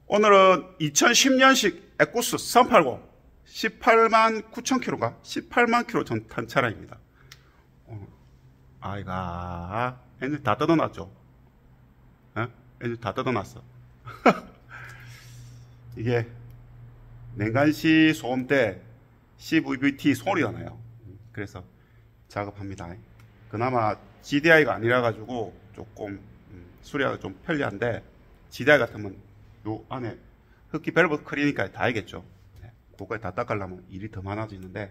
오늘은 2010년식 에쿠스 380 18만 9천 킬로가 18만 킬로 탄 차량입니다. 아이가 엔진 다 뜯어놨죠. 엔진 다 뜯어놨어. 이게 냉간시 소음 때 CVT 소리가 나요. 그래서 작업합니다. 그나마 GDI가 아니라 가지고 조금 수리하기가 좀 편리한데, GDI 같으면 요 안에 흡기 밸브 클리니까 다 알겠죠. 그거까지 다 닦으려면 일이 더 많아지는데,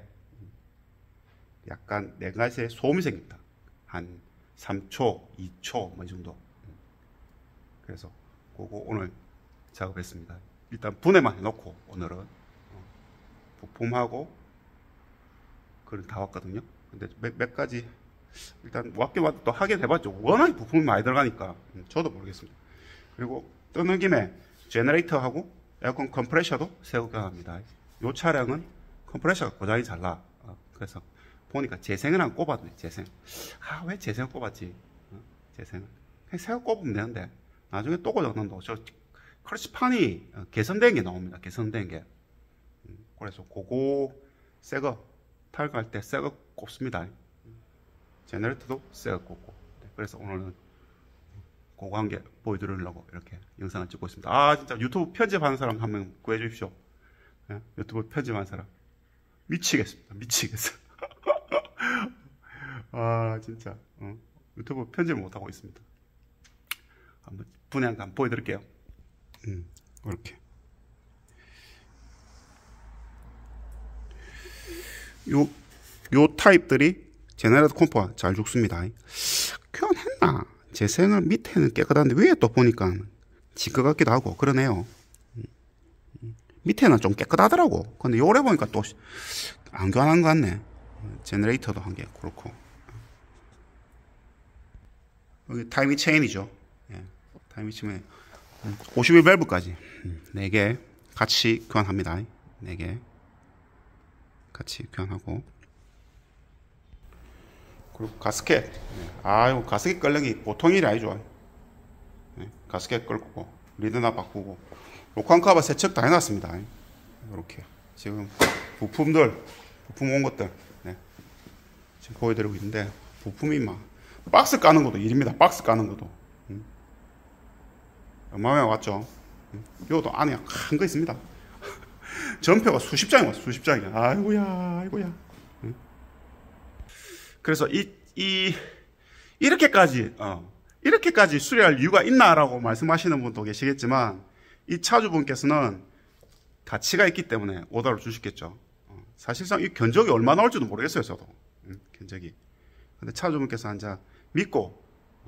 약간 냉간시에 소음이 생깁니다. 한 3초, 2초 뭐 이 정도. 그래서 그거 오늘 작업했습니다. 일단 분해만 해놓고 오늘은 부품하고 그걸 다 왔거든요. 근데 몇 가지 일단 왔긴 와도 또 하긴 해봤죠. 워낙에 부품이 많이 들어가니까 저도 모르겠습니다. 그리고 뜨는 김에 제너레이터하고 에어컨 컴프레셔도 새거 교환합니다. 이 차량은 컴프레셔가 고장이 잘 나. 그래서 보니까 재생을 안 꼽았네. 재생. 왜 재생을 꼽았지? 재생을 그냥 새거 꼽으면 되는데 나중에 또 고장난다고. 저 크러치판이 개선된 게 나옵니다. 개선된 게. 그래서 그거 새거 탈거할 때 새거 꼽습니다. 제너레이터도 새거 꼽고. 그래서 오늘은 그거 한 개 보여드리려고 이렇게 영상을 찍고 있습니다. 진짜 유튜브 편집하는 사람 한 명 구해주십시오. 유튜브 편집하는 사람 미치겠습니다. 미치겠어. 진짜 유튜브 편집을 못하고 있습니다. 한번 분해 한번 보여드릴게요. 이렇게 요 타입들이 제너레이터 콤프가 잘 죽습니다. 교환했나? 재생을 밑에는 깨끗한데 위에 또 보니까 질 것 같기도 하고 그러네요. 밑에는 좀 깨끗하더라고. 근데 요래 보니까 또 안 교환한 것 같네. 제너레이터도 한 개 그렇고. 여기 타이밍 체인이죠. 타이밍 체인 51 밸브까지 4개 같이 교환합니다. 4개 같이 교환하고. 그리고 가스켓. 이거 가스켓 끌렁이 보통 일이 아니죠. 가스켓 끌고 리드나 바꾸고 로칸 커버 세척 다 해놨습니다. 이렇게 지금 부품 온 것들 지금 보여드리고 있는데, 부품이 막 박스 까는 것도 일입니다. 박스 까는 것도 얼마나 왔죠. 이것도 안에 큰 거 있습니다. 전표가 수십 장이 왔어. 수십 장이. 아이고야. 그래서 이렇게까지 수리할 이유가 있나라고 말씀하시는 분도 계시겠지만, 이 차주분께서는 가치가 있기 때문에 오더를 주시겠죠. 사실상 이 견적이 얼마 나올지도 모르겠어요, 저도. 견적이. 근데 차주분께서 한자 믿고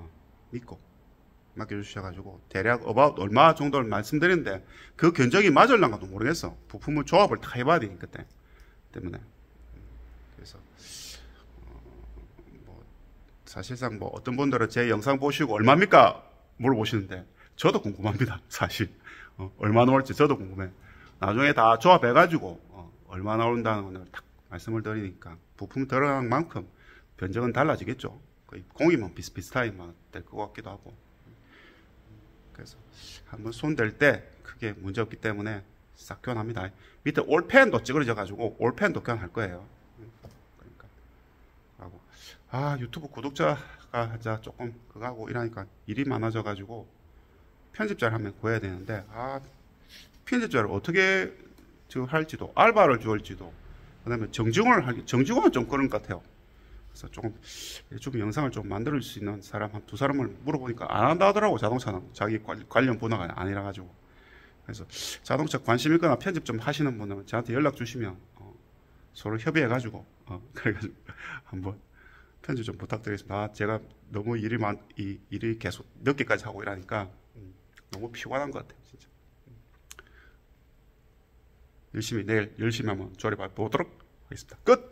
맡겨주셔가지고 대략 얼마 정도를 말씀드리는데, 그 견적이 맞을란가도 모르겠어. 부품을 조합을 다 해봐야 되니까 그때 때문에. 그래서 사실상 어떤 분들은 제 영상 보시고 얼마입니까 물어보시는데, 저도 궁금합니다. 사실 얼마 나올지 저도 궁금해. 나중에 다 조합해가지고 얼마 나온다는 걸 딱 말씀을 드리니까 부품 들어간 만큼 변적은 달라지겠죠. 거의 공이면 비슷비슷하게 될 것 같기도 하고. 그래서 한번 손 댈 때 크게 문제 없기 때문에 싹 교환합니다. 밑에 올펜도 찌그러져 가지고 올펜도 교환할 거예요. 그러니까 하고 유튜브 구독자가 조금 그거 하고 이러니까 일이 많아져 가지고 편집자를 한명 구해야 되는데, 편집자를 어떻게 할지도, 알바를 줄지도, 그다음에 정직원은 좀 그런 것 같아요. 그래서 조금 유튜브 영상을 좀 만들 수 있는 사람 한 2사람을 물어보니까 안 한다 하더라고. 자동차는 자기 관련 분야가 아니라 가지고. 그래서 자동차 관심 있거나 편집 좀 하시는 분은 저한테 연락 주시면 서로 협의해 가지고 그래가지고 한번 편집 좀 부탁드리겠습니다. 제가 너무 일이 계속 늦게까지 하고 이러니까 너무 피곤한 것 같아요, 진짜. 내일 열심히 한번 조립해 보도록 하겠습니다. 끝!